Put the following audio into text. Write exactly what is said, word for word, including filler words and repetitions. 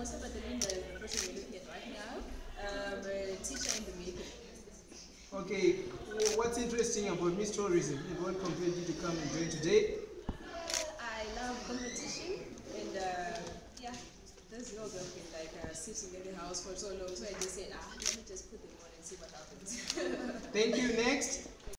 Mosa Batalin, the person we're looking at right now, um, a teacher in the making. Okay, what's interesting about Miss Tourism and what compelled you to come and join today? I love competition and uh, yeah, there's no girl been like uh, sitting in the house for so long, so I just said, ah, let me just put them on and see what happens. Thank you. Next.